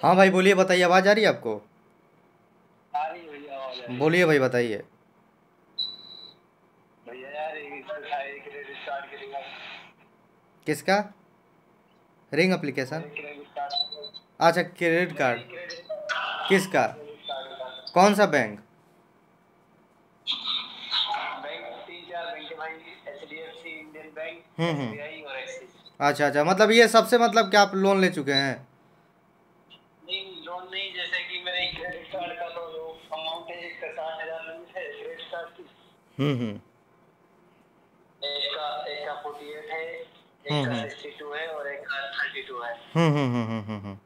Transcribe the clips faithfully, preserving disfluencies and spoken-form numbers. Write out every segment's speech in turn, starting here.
हाँ भाई बोलिए, बताइए, आवाज़ आ रही है आपको? आ रही है भैया, आवाज आ रही है। बोलिए भाई, बताइए। भैया यार एक इसका था, एक क्रेडिट कार्ड के रिगार्ड किसका? Ring application? मेरे क्रेडिट कार्ड अच्छा, क्रेडिट मेरे कार्ड। ही क्रेडिट कार्ड किसका? क्रेडिट कार्ड का कौन सा बैंक? बैंक तीन चार बैंक है भाई। H D F C, Indian hmm bank, S hmm. B I और एक्सिस। अच्छा अच्छा, मतलब ये सबसे मतलब क्या आप लोन ले चुके हैं? नहीं, लोन नहीं, जैसे कि मेरे क्रेडिट कार्ड का तो जो अमाउंट है, एक का साठ हजार लिमिट है क्रेडिट कार्ड की। हम्म हम्म एक का एक का फोर्टी एट है, एक हम्म का हम्म सिक्सटी टू है और एक का थर्टी टू है। हम्म हम्म हम्म हम्म हम्म हम्म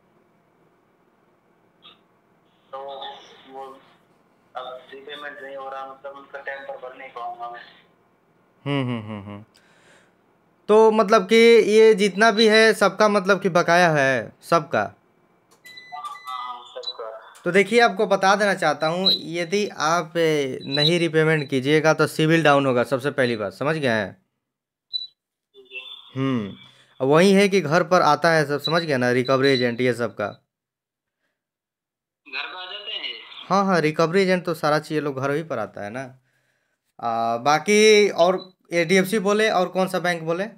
तो वो अब रीपेमेंट नहीं हो रहा, मतलब उनका टाइम पर भर नहीं पाऊंगा मैं। हम्म हम्म हम्म हम्म। तो मतलब कि ये जितना भी है सबका मतलब कि बकाया है सबका। हाँ सबका। तो देखिए, आपको बता देना चाहता हूँ, यदि आप ए, नहीं रिपेमेंट कीजिएगा तो सिविल डाउन होगा, सबसे पहली बात, समझ गए हैं? हम्म। अब वही है कि घर पर आता है सब, समझ गया ना, रिकवरी एजेंट ये सब का। घर पे आ जाते हैं ये। हाँ हाँ, रिकवरी एजेंट तो सारा चीज़ ये लोग घर ही पर आता है ना। आ, बाकी और एचडीएफसी बोले, और कौन सा बैंक बोले?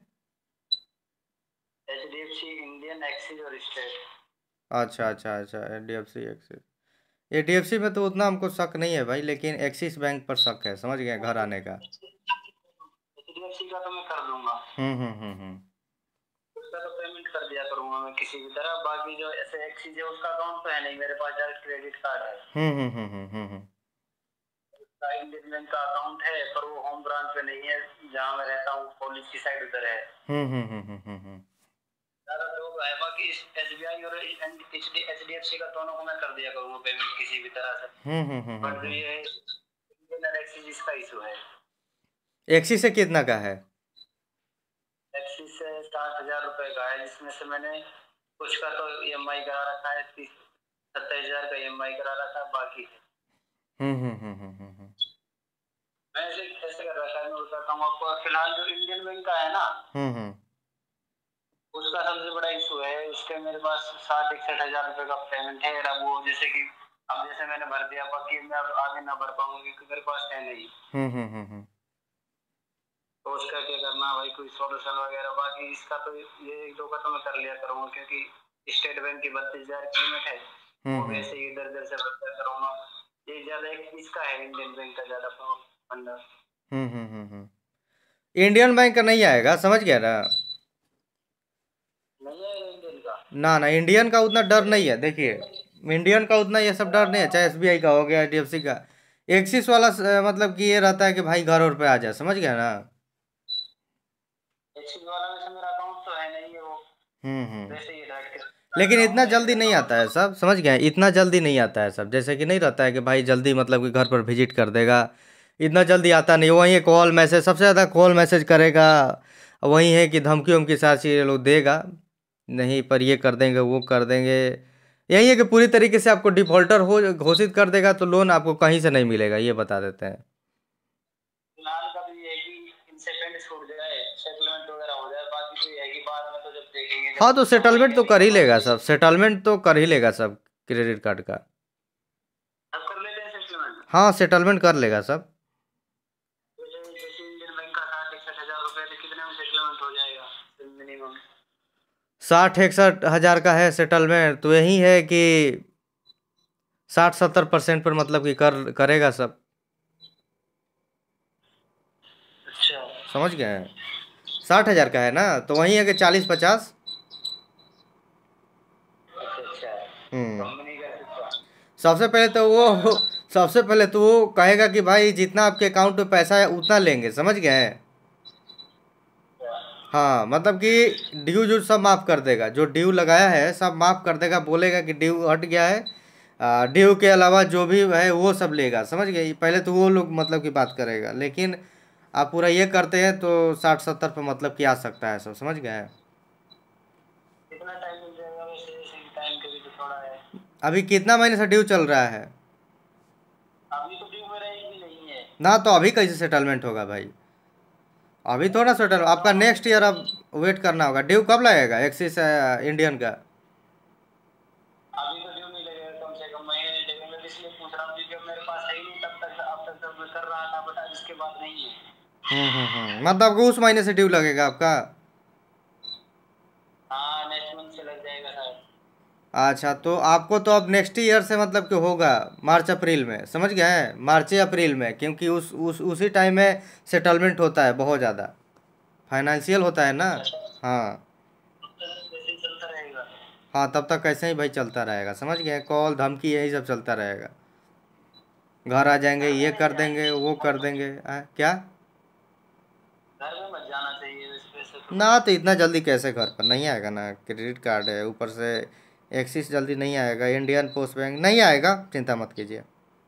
H D F C, Indian, Axis और स्टेट। अच्छा अच्छा अच्छा, एचडीएफसी एक्सिस। एचडीएफसी में तो उतना हमको शक नहीं है भाई, लेकिन एक्सिस बैंक पर शक है, समझ गए, घर आने का। एच डी एफ सी का तो मैं कर दूंगा। हम्म हम्म हम्म हम्म उसका तो पेमेंट कर दिया करूंगा मैं किसी भी तरह। बाकी जो ऐसे एक्सिस है उसका अकाउंट तो है नहीं मेरे पास, डायरेक्ट क्रेडिट कार्ड है। हम्म हम्म हम्म हम्म हम्म हम्म उसका इंडियन बैंक का अकाउंट है, पर वो होम ब्रांच पे नहीं है, जहाँ मैं रहता हूँ कॉलेज की साइड उधर है। हम्म हम्म हम्म हम्म हम्म हम्म ज्यादा लोग है। बाकी एस बी आई और एच डी एफ सी का दोनों को मैं कर दिया करूंगा पेमेंट किसी भी तरह से। हम्म हम्म हम्म हम्म बट जो हम्म। ये इंडियन और एक्सिस, इसका इशू है। एक्सिस से कितना का है? एक्सिस से साठ हजार रुपए का है, जिसमें से मैंने कुछ का तो ई एम आई करा रखा है, तीस सत्ताईस हजार का ई एम आई करा रखा है, बाकी है। हम्म हम्म हम्म हम्म हम्म हम्म मैं ऐसे कैसे कर रखा है मैं बताता हूँ आपको। फिलहाल जो इंडियन बैंक का है ना, हम्म हम्म उसका सबसे बड़ा इशू है। उसके मेरे पास साठ इकसठ हजार रुपए का पेमेंट है। अब वो जैसे कि अब जैसे मैंने भर दिया, बाकी मैं अब आगे ना भर पाऊंगा क्योंकि मेरे पास है नहीं। हम्म हम्म हम्म हम्म तो उसका क्या करना भाई, कोई सॉल्यूशन वगैरह। बाकी इसका तो ये एक दो का तो मैं कर लिया करूंगा, क्योंकि स्टेट बैंक की बत्तीस हजार की लिमिट है, हम्म वो भी हम्म ऐसे ही इधर उधर से भरता करूंगा। ये ज्यादा एक इसका है, इंडियन बैंक का ज्यादा फंडा। हम्म हम्म हम्म हम्म। इंडियन बैंक का नहीं आएगा, समझ गया ना? नहीं है इंडियन का। ना ना, इंडियन का उतना डर नहीं है, देखिए। इंडियन का उतना ये सब डर नहीं है, चाहे एसबीआई का हो गया, एचडीएफसी का। एक्सिस वाला स- मतलब कि ये रहता है कि भाई घर और पे आ जाए, समझ गया ना? एक्सिस वाला में से मेरा अकाउंट तो है नहीं है वो, हम्म हम्म। वैसे ही डायरेक्ट लेकिन इतना अकाउंट है, जल्दी नहीं अकाउंट आता है तो। सब, समझ गए, इतना जल्दी नहीं आता है सब, जैसे कि नहीं रहता है कि भाई जल्दी मतलब कि घर पर विजिट कर देगा। इतना जल्दी आता नहीं, वही है कॉल मैसेज, सबसे ज़्यादा कॉल मैसेज करेगा। वही है कि धमकी उमकी सारी चीज़ें लोग देगा। नहीं, पर ये कर देंगे, वो कर देंगे। यही है कि पूरी तरीके से आपको डिफॉल्टर हो घोषित कर देगा तो लोन आपको कहीं से नहीं मिलेगा, ये बता देते हैं। फिलहाल का तो ये है कि इनसे पेंट छूट जाए, सेटलमेंट वगैरह हो जाए। बाकी तो ये है कि बाद में तो जब देखेंगे, हाँ, जब तो सेटलमेंट समझेंगे तो नहीं कर ही समझ लेगा में। सब, सेटलमेंट तो कर ही लेगा सब, क्रेडिट कार्ड का। अब कर लेते हैं सेटलमेंट। हाँ, सेटलमेंट कर लेगा सब। जैसे जैसे इंडियन बैंक का साठ इकसठ हजार रुपए, तो कितने में सेटलमेंट हो जाएगा मिनिमम? साठ इकसठ हजार का है सेटलमेंट, तो यही है कि साठ सत्तर परसेंट पर मतलब कि कर करेगा सब। अच्छा समझ गए हैं? साठ हजार का है ना, तो वही है कि चालीस पचास। अच्छा अच्छा, हम्म। कम नहीं कर सकता। सबसे पहले तो वो सबसे पहले तो वो कहेगा कि भाई जितना आपके अकाउंट में पैसा है उतना लेंगे, समझ गए हैं? हाँ, मतलब कि ड्यू जो सब माफ़ कर देगा, जो ड्यू लगाया है सब माफ़ कर देगा, बोलेगा कि ड्यू हट गया है। आ, ड्यू के अलावा जो भी है वो सब लेगा, समझ गए? पहले तो वो लोग मतलब की बात करेगा, लेकिन आप पूरा ये करते हैं तो साठ सत्तर पे मतलब कि आ सकता है सब, समझ गए? कितना टाइम मिल जाएगा वैसे? जैसे टाइम का भी तो थोड़ा है। अभी कितना महीने से ड्यू चल रहा है? अभी तो ड्यू मेरा एक भी नहीं है। ना, तो अभी कैसे सेटलमेंट होगा भाई? अभी थोड़ा सेटल, आपका दोनों नेक्स्ट ईयर अब वेट करना होगा। ड्यू कब लगेगा एक्सिस इंडियन का? अभी तो ड्यू नहीं लगेगा, कम से कम महीने लगेंगे, इसलिए पूछ रहा हूँ क्योंकि मेरे पास है ही नहीं, तब तक अब तक तक मैं कर रहा था, बट इसके बाद नहीं है। हम्म हम्म हम्म मतलब आपको उस महीने से ड्यू लगेगा आपका? हाँ नेक्स्ट मंथ से लग जाएगा सर। अच्छा, तो आपको तो अब नेक्स्ट ईयर से मतलब कि होगा मार्च अप्रैल में, समझ गए हैं, मार्च या अप्रैल में, क्योंकि उस उस उसी टाइम में सेटलमेंट होता है बहुत ज़्यादा, फाइनेंशियल होता है ना। अच्छा सर, हाँ वैसे ही चलता रहेगा। हाँ, तब तक कैसे ही भाई चलता रहेगा, समझ गए, कॉल धमकी यही सब चलता रहेगा। घर आ जाएंगे, घर में ये नहीं कर जाना देंगे, वो कर चाहिए, देंगे, आ, क्या? घर में मत जाना चाहिए इस पैसे तो। ना तो इतना जल्दी कैसे घर पर नहीं आएगा ना, क्रेडिट कार्ड है ऊपर से, एक्सिस जल्दी नहीं आएगा, इंडियन पोस्ट बैंक नहीं आएगा, चिंता मत कीजिए।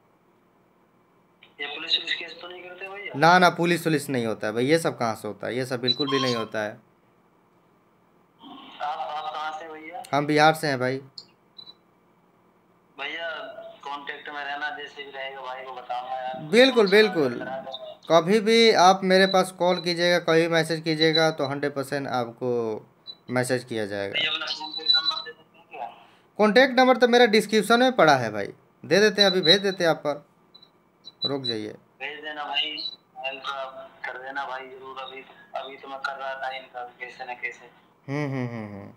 ये पुलिस पुलिस केस तो नहीं करते भैया? ना ना, पुलिस वुलिस नहीं होता है भाई, ये सब कहाँ से होता है, ये सब बिल्कुल भी नहीं होता है। आप आप कहाँ से भैया? हम बिहार से हैं भाई। भैया कांटेक्ट में रहना, जैसे भी रहेगा भाई को बताऊंगा यार, कुछ बिल्कुल सोच समझ बिल्कुल, कर करा देंगे। कभी भी आप मेरे पास कॉल कीजिएगा, कभी मैसेज कीजिएगा, तो हंड्रेड परसेंट आपको मैसेज किया जाएगा। भैया अपना कांटेक्ट नंबर दे सकते हैं क्या? कॉन्टैक्ट नंबर तो मेरा डिस्क्रिप्शन में पड़ा है भाई, दे देते हैं, अभी भेज देते हैं आप पर, रुक जाइए। भेज देना भाई, हेल्प कर देना भाई जरूर। अभी अभी तो मैं कर रहा था इनका कैसे न कैसे। हम्म हम्म हम्म हम्म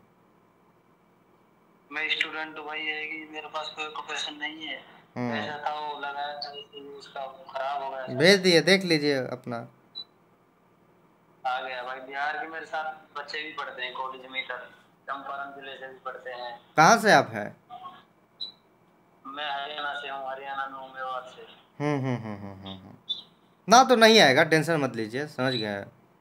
मैं स्टूडेंट हूँ भाई, है कि मेरे पास कोई प्रोफेशन नहीं है, हम्म पैसा था वो लगाया था, इसलिए उसका खराब हो गया भेज सब। दिए, देख लीजिए अपना। आ गया भाई। बिहार के मेरे साथ बच्चे भी पढ़ते हैं कॉलेज में इधर, चंपारण जिले से भी पढ़ते हैं। कहाँ से आप हैं? मैं हरियाणा से हूँ, हरियाणा में हूँ, मेवात से। हम्म हम्म हम्म हम्म हम्म हम्म। ना तो नहीं आएगा, टेंशन मत लीजिए, समझ गए।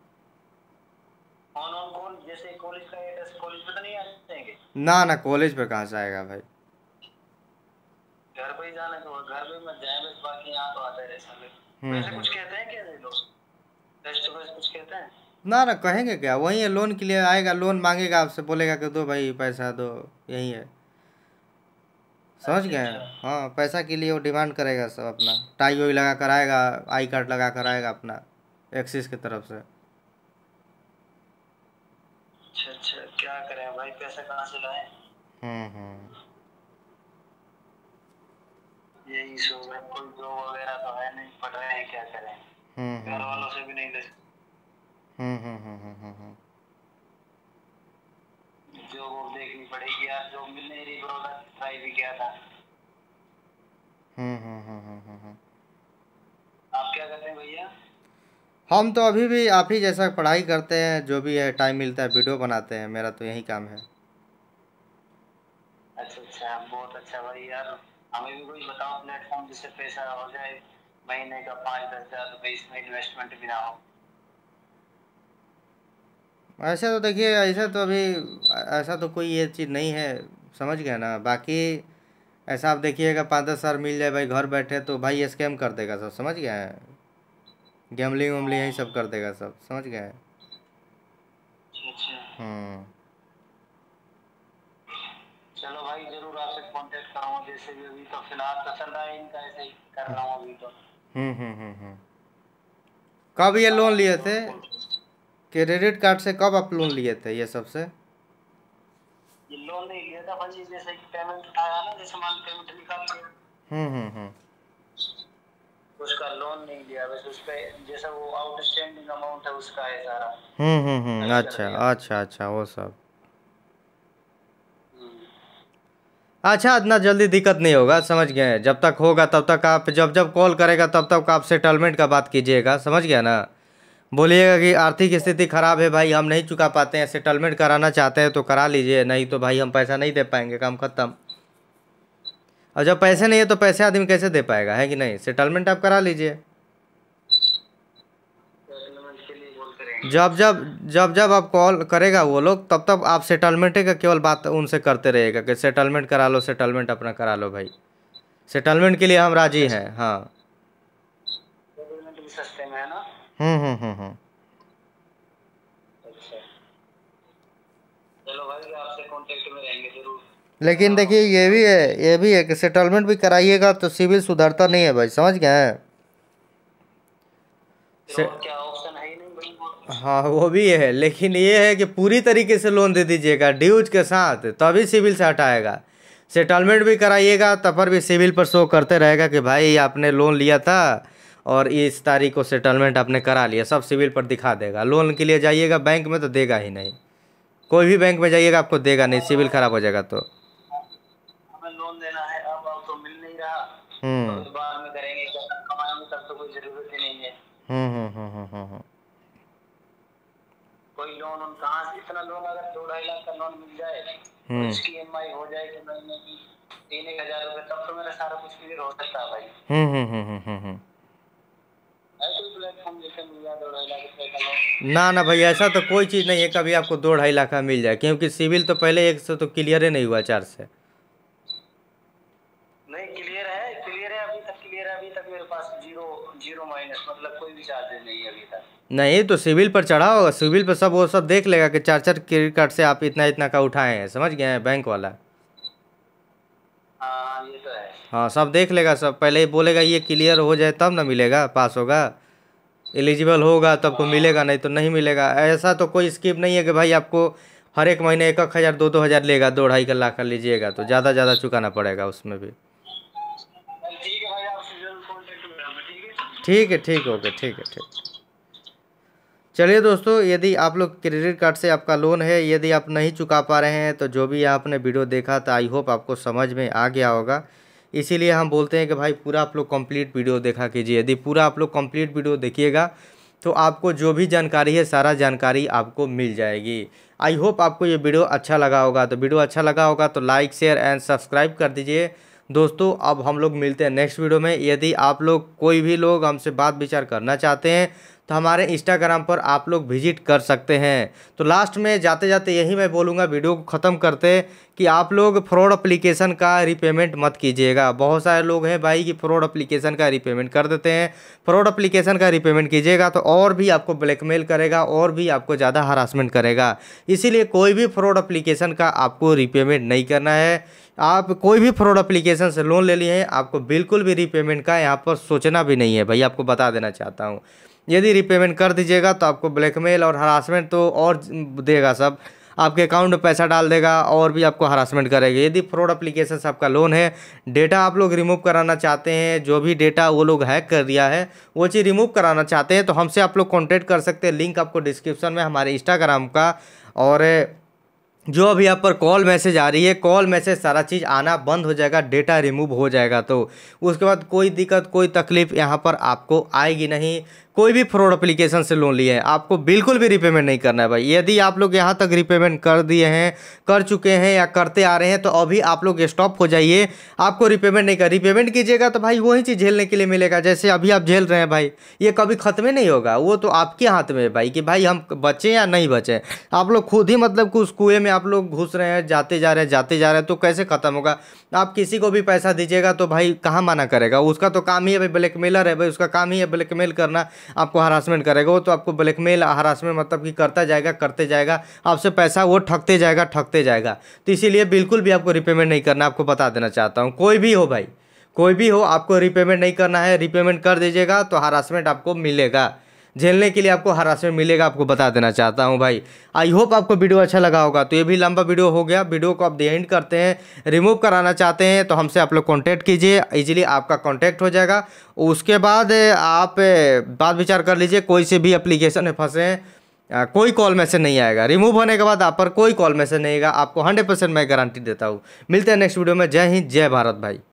ऑन ऑन कॉल, जैसे कॉलेज का एड्रेस, कॉलेज पे तो नहीं आ जाएंगे? ना ना, कॉलेज पे कहाँ से आएगा भाई। घर पे ही जाना तो घर पे मत जाए बस, बाकी यहाँ तो आते रहे साले। हम्म वैसे हम्म कुछ कहते हैं क्या ये लोग, फेस टू फेस कुछ कहते हैं? ना ना, कहेंगे क्या, वही है, लोन के लिए आएगा, लोन मांगेगा आपसे, बोलेगा कि दो भाई पैसा दो, यही है, समझ अच्छा गए। अच्छा हाँ, पैसा के लिए वो डिमांड करेगा सब, अपना टाई वाई लगा कर आएगा, आई कार्ड लगा कर आएगा अपना, एक्सिस की तरफ से। अच्छा अच्छा, क्या करें भाई, पैसा कहाँ से लाएं? हम्म हम्म यही सो है, कोई जॉब वगैरह तो है नहीं, पढ़ रहे हैं, क्या करें, हम्म घर हम्म वालों से भी नहीं ले। हम्म हम्म हम्म हम्म हम्म हम्म जॉब वॉब देखनी पड़ेगी यार, जॉब मिल नहीं रही, ब्रोकर ट्राई भी किया था। हम्म हम्म हम्म हम्म हम्म हम्म। आप क्या करते हैं भैया? हम तो अभी भी आप ही जैसा पढ़ाई करते हैं, जो भी है टाइम मिलता है वीडियो बनाते हैं, मेरा तो यही काम है। अच्छा अच्छा, बहुत अच्छा भाई यार। हमें भी कोई बताओ प्लेटफॉर्म जिससे पैसा हो जाए, महीने का पाँच दस हजार रुपये, इसमें इन्वेस्टमेंट भी ना हो। ऐसा तो देखिए, ऐसा तो अभी, ऐसा तो कोई ये चीज़ नहीं है, समझ गए ना, बाकी ऐसा आप देखिएगा, पाँच दस हज़ार मिल जाए भाई घर बैठे, तो भाई स्कैम कर देगा सब, समझ गए हैं, गैमलिंग वैमलिंग यही सब कर देगा सब, समझ गए। अच्छा अच्छा, हम्म चलो भाई जरूर आपसे कांटेक्ट करूँगा, जैसे भी। अभी तो फिलहाल तो चल रहा है इनका, ऐसे ही कर रहा हूँ अभी तो। हम्म हम्म हम्म हम्म कब ये लोन लिए थे, क्रेडिट कार्ड से कब आप लोन लिए थे ये सबसे? ये लोन नहीं लिया था भाई, जैसे कि पेमेंट उठाया ना, जैसे मान पेमेंट निकाल लिया, हम्म हम्म हम्म उसका लोन नहीं लिया, बस उस पे जैसा वो आउटस्टैंडिंग अमाउंट है उसका है सारा, हम्म हम्म हम्म खर्च कर अच्छा दिया। अच्छा अच्छा, वो सब। हम्म। अच्छा, इतना जल्दी दिक्कत नहीं होगा, समझ गए, जब तक होगा तब तक आप, जब जब कॉल करेगा तब तक आप सेटलमेंट का बात कीजिएगा, समझ गया ना। बोलिएगा कि आर्थिक स्थिति खराब है भाई, हम नहीं चुका पाते हैं, सेटलमेंट कराना चाहते हैं तो करा लीजिए, नहीं तो भाई हम पैसा नहीं दे पाएंगे, काम खत्म। और जब पैसे नहीं है तो पैसे आदमी कैसे दे पाएगा, है कि नहीं, सेटलमेंट आप करा लीजिए। सेटलमेंट के लिए बोलते रहेंगे। जब जब जब जब आप कॉल करेगा वो लोग, तब तब आप सेटलमेंट का केवल बात उनसे करते रहिएगा कि सेटलमेंट करा लो, सेटलमेंट अपना करा लो भाई, सेटलमेंट के लिए हम राजी अच्छा, हैं, हाँ। सेटलमेंट भी सस्ते में है ना? हम्म हम्म हम्म हम्म अच्छा, चलो भाई आपसे कांटेक्ट में रहेंगे जरूर। लेकिन देखिए, ये भी है, ये भी है कि सेटलमेंट भी कराइएगा तो सिविल सुधरता नहीं है भाई, समझ गए हैं। फिर से और क्या ऑप्शन है ही नहीं भाई, और कुछ। हाँ, वो भी है, लेकिन ये है कि पूरी तरीके से लोन दे दीजिएगा ड्यूज के साथ, तभी सिविल से हटाएगा। सेटलमेंट भी कराइएगा तब पर भी सिविल पर शो करते रहेगा कि भाई आपने लोन लिया था और इस तारीख को सेटलमेंट आपने करा लिया, सब सिविल पर दिखा देगा। लोन के लिए जाइएगा बैंक में तो देगा ही नहीं, कोई भी बैंक में जाइएगा आपको देगा नहीं, सिविल खराब हो जाएगा। तो हमें लोन देना है, अब अब तो मिल नहीं रहा, तो हम्म फिर बाद में करेंगे, जब कमाएंगे तब तो कोई जरूरत ही नहीं है। हम्म हम्म हम्म हम्म हम्म हम्म। कोई लोन उन कहाँ से, इतना लोन अगर दो ढाई लाख का लोन मिल जाए तो हम्म इसकी ईएमआई हो जाए कि महीने की तीन एक हजार रुपए, तब तो मेरा सारा कुछ क्लियर हो सकता है भाई। हम्म हम्म हम्म हम्म हम्म हम्म। है कोई प्लेटफॉर्म जिससे मिल जाए दो ढाई लाख रुपए का लोन? ना ना भाई, ऐसा तो कोई चीज़ नहीं है कभी आपको दो ढाई लाख का मिल जाए, क्योंकि सिविल तो पहले एक से तो क्लियर ही नहीं हुआ, चार से। नहीं क्लियर है, क्लियर है अभी तक, क्लियर है अभी तक मेरे पास, जीरो जीरो माइनस, मतलब कोई भी चार्जेस नहीं है अभी तक। नहीं तो सिविल पर चढ़ा होगा, सिविल पर सब वो सब देख लेगा कि चार चार क्रेडिट कार्ड से आप इतना इतना का उठाए हैं, समझ गए हैं बैंक वाला। हाँ ये तो है। हाँ सब देख लेगा, सब पहले ही बोलेगा ये क्लियर हो जाए तब ना मिलेगा, पास होगा, एलिजिबल होगा तब को मिलेगा, नहीं तो नहीं मिलेगा। ऐसा तो कोई स्कीम नहीं है कि भाई आपको हर एक महीने एक एक हज़ार दो दो हज़ार लेगा, दो ढाई का लाख का लीजिएगा तो ज़्यादा ज़्यादा चुकाना पड़ेगा उसमें भी। चल ठीक है भाई, आपसे जरूर कॉन्टेक्ट में रहूंगा, ठीक है। ठीक है ठीक ओके ठीक है ठीक। चलिए दोस्तों, यदि आप लोग क्रेडिट कार्ड से आपका लोन है, यदि आप नहीं चुका पा रहे हैं तो जो भी आपने वीडियो देखा था आई होप आपको समझ में आ गया होगा। इसीलिए हम बोलते हैं कि भाई पूरा आप लोग कंप्लीट वीडियो देखा कीजिए। यदि पूरा आप लोग कंप्लीट वीडियो देखिएगा तो आपको जो भी जानकारी है सारा जानकारी आपको मिल जाएगी। आई होप आपको ये वीडियो अच्छा लगा होगा, तो वीडियो अच्छा लगा होगा तो लाइक शेयर एंड सब्सक्राइब कर दीजिए। दोस्तों अब हम लोग मिलते हैं नेक्स्ट वीडियो में। यदि आप लोग कोई भी लोग हमसे बात विचार करना चाहते हैं तो हमारे इंस्टाग्राम पर आप लोग विजिट कर सकते हैं। तो लास्ट में जाते जाते यही मैं बोलूँगा वीडियो को ख़त्म करते कि आप लोग फ्रॉड एप्लीकेशन का रिपेमेंट मत कीजिएगा। बहुत सारे लोग हैं भाई कि फ्रॉड एप्लीकेशन का रिपेमेंट कर देते हैं। फ्रॉड एप्लीकेशन का रिपेमेंट कीजिएगा तो और भी आपको ब्लैकमेल करेगा और भी आपको ज़्यादा हरासमेंट करेगा। इसीलिए कोई भी फ्रॉड एप्लीकेशन का आपको रिपेमेंट नहीं करना है। आप कोई भी फ्रॉड एप्लीकेशन से लोन ले लिए हैं, आपको बिल्कुल भी रिपेमेंट का यहाँ पर सोचना भी नहीं है भाई, आपको बता देना चाहता हूँ। यदि रिपेमेंट कर दीजिएगा तो आपको ब्लैकमेल और हरासमेंट तो और देगा, सब आपके अकाउंट में पैसा डाल देगा और भी आपको हरासमेंट करेगा। यदि फ्रॉड एप्लीकेशन से आपका लोन है, डेटा आप लोग रिमूव कराना चाहते हैं, जो भी डेटा वो लोग हैक कर दिया है वो चीज़ रिमूव कराना चाहते हैं तो हमसे आप लोग कॉन्टैक्ट कर सकते हैं। लिंक आपको डिस्क्रिप्शन में हमारे इंस्टाग्राम का, और जो अभी आप पर कॉल मैसेज आ रही है, कॉल मैसेज सारा चीज़ आना बंद हो जाएगा, डेटा रिमूव हो जाएगा। तो उसके बाद कोई दिक्कत कोई तकलीफ यहाँ पर आपको आएगी नहीं। कोई भी फ्रॉड एप्लीकेशन से लोन लिए हैं आपको बिल्कुल भी रिपेमेंट नहीं करना है भाई। यदि आप लोग यहाँ तक रिपेमेंट कर दिए हैं, कर चुके हैं या करते आ रहे हैं तो अभी आप लोग स्टॉप हो जाइए। आपको रिपेमेंट नहीं कर, रिपेमेंट कीजिएगा तो भाई वही चीज़ झेलने के लिए मिलेगा जैसे अभी आप झेल रहे हैं भाई। ये कभी ख़त्म ही नहीं होगा, वो तो आपके हाथ में है भाई कि भाई हम बचें या नहीं बचें। आप लोग खुद ही मतलब कि उस कुएँ में आप लोग घुस रहे हैं, जाते जा रहे हैं जाते जा रहे हैं, तो कैसे ख़त्म होगा। आप किसी को भी पैसा दीजिएगा तो भाई कहाँ मना करेगा, उसका तो काम ही है भाई, ब्लैकमेलर है भाई, उसका काम ही है ब्लैकमेल करना, आपको हरासमेंट करेगा। वो तो आपको ब्लैकमेल हरासमेंट मतलब कि करता जाएगा करते जाएगा, आपसे पैसा वो ठगते जाएगा ठगते जाएगा। तो इसीलिए बिल्कुल भी आपको रिपेमेंट नहीं करना, आपको बता देना चाहता हूँ। कोई भी हो भाई, कोई भी हो, आपको रिपेमेंट नहीं करना है। रिपेमेंट कर दीजिएगा तो हरासमेंट आपको मिलेगा, झेलने के लिए आपको हरासमेंट मिलेगा, आपको बता देना चाहता हूं भाई। आई होप आपको वीडियो अच्छा लगा होगा। तो ये भी लंबा वीडियो हो गया, वीडियो को आप एंड करते हैं। रिमूव कराना चाहते हैं तो हमसे आप लोग कांटेक्ट कीजिए, इजीली आपका कांटेक्ट हो जाएगा। उसके बाद आप बात विचार कर लीजिए। कोई से भी एप्लीकेशन में फंसे हैं, कोई कॉल मैसेज नहीं आएगा। रिमूव होने के बाद आप पर कोई कॉल मैसेज नहीं आएगा, आपको हंड्रेड परसेंट मैं गारंटी देता हूँ। मिलते हैं नेक्स्ट वीडियो में। जय हिंद जय भारत भाई।